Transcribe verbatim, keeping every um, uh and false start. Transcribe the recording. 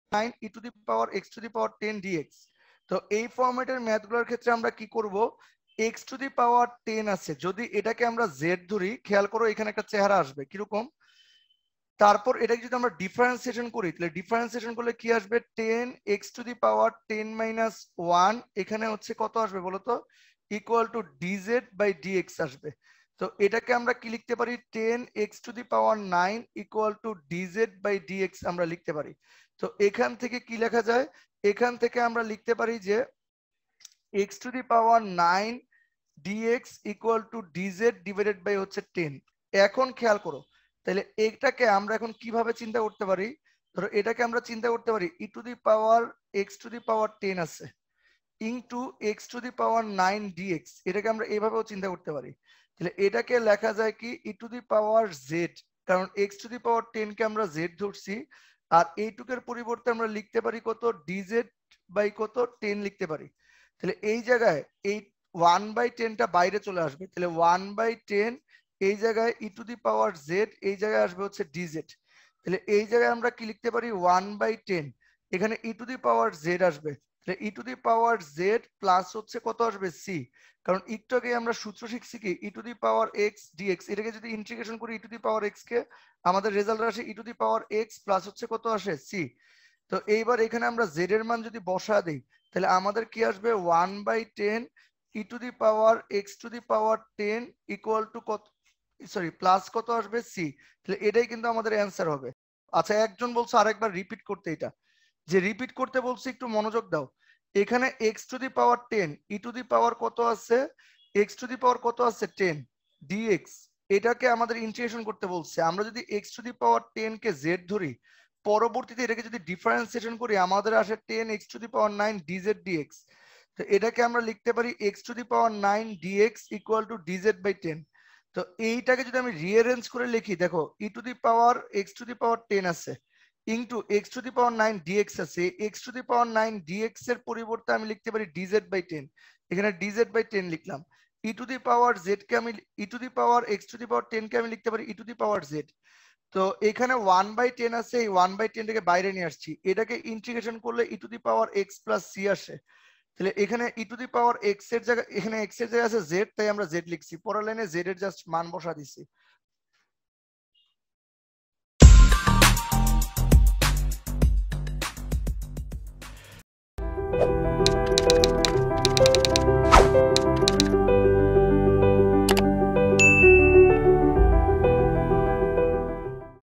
Nine e to the power x to the power ten d x. তো এই ফরম্যাটের ম্যাথগুলোর ক্ষেত্রে আমরা কি করব, x to the power ten আছে, যদি এটাকে আমরা জেড ধরি, খেয়াল করো এখানে একটা চেহারা আসবে কিরকম, তারপর এটাকে যদি আমরা ডিফারেন্সিয়েশন করি তাহলে ডিফারেন্সিয়েশন করলে কি আসবে, ten x to the power ten minus one, এখানে হচ্ছে কত আসবে বলতো, equal to d z by d x আসবে। তো এটাকে আমরা কি লিখতে পারি, ten x to the power nine equal to d z by d x আমরা লিখতে পারি। তো এখান থেকে কি লেখা যায়, এখান থেকে আমরা লিখতে পারি যে x to the power nine d x equal to d z divided by হচ্ছে টেন। এখন খেয়াল করো তাহলে এটাকে আমরা এখন কিভাবে চিন্তা করতে পারি, ধরো এটাকে আমরা চিন্তা করতে পারি e to the power x to the power ten আছে into x to the power nine d x, এটাকে আমরা এভাবেও চিন্তা করতে পারি। তাহলে এটাকে লেখা যায় কি e to the power z, কারণ x to the power ten কে আমরা জেড ধরছি, আর এইটুকের পরিবর্তে আমরা লিখতে পারি কত, ডিজেড বাই কত টেন লিখতে পারি। তাহলে এই জায়গায় এই ওয়ান বাই টেনটা বাইরে চলে আসবে, তাহলে ওয়ান বাই টেন এই জায়গায় ই টু দি পাওয়ার জেড, এই জায়গায় আসবে হচ্ছে ডিজেড। তাহলে এই জায়গায় আমরা কি লিখতে পারি, ওয়ান বাই টেন, এখানে ই টু দি পাওয়ার জেড আসবে, তাহলে e to the power z plus হচ্ছে কত আসবে সি, কারণ একটু আগে আমরা সূত্র শিখছি কি e to the power x d x, এটাকে যদি ইন্টিগ্রেশন করি ই টু দি পাওয়ার এক্স কে, আমাদের রেজাল্ট আসে e to the power x plus হচ্ছে কত আসে সি। তো এইবার এখানে আমরা জেড এর মান যদি বসা দিই তাহলে আমাদের কি আসবে, one by ten e to the power x to the power ten equal to কত, সরি প্লাস কত আসবে সি। তাহলে এটাই কিন্তু আমাদের অ্যান্সার হবে। আচ্ছা একজন বলছে আরেকবার রিপিট করতে, এটা যে রিপিট করতে বলছে একটু মনোযোগ দাও। এখানে x to the power ten e to the power কত আছে, এক্স টু দি পাওয়ার কত আছে টেন ডিএক্স, এটাকে আমাদের ইন্টিগ্রেশন করতে বলছে। আমরা যদি x to the power ten কে জেড ধরি, পরবর্তীতে এটাকে যদি ডিফারেন্সিয়েশন করি আমাদের আসে ten x to the power nine d z d x. তো এটাকে আমরা লিখতে পারি x to the power nine d x equal to d z by ten. তো এইটাকে যদি আমি রিঅ্যারেঞ্জ করে লিখি, দেখো e to the power x to the power ten আছে into x to the power nine d x আছে, x to the power nine d x এর পরিবর্তে আমি লিখতে পারি ডিজেড বাই টেন, এখানে ডিজেড বাই টেন লিখলাম। E to the power z কে আমি e to the power x to the power ten কে আমি লিখতে পারি e to the power Z. তো এখানে ওয়ান বাই টেন আছে, এই ওয়ান বাই টেন থেকে বাইরে নিয়ে আসছি, এটাকে ইন্টিগ্রেশন করলে e to the power x plus c আসে। তাহলে এখানে ই টু দি পাওয়ার এক্স এর জায়গায়, এখানে এক্স এর জায়গায় আছে জেড, তাই আমরা জেড লিখছি, পরের লাইনে জেড এর জাস্ট মান বসা দিছি।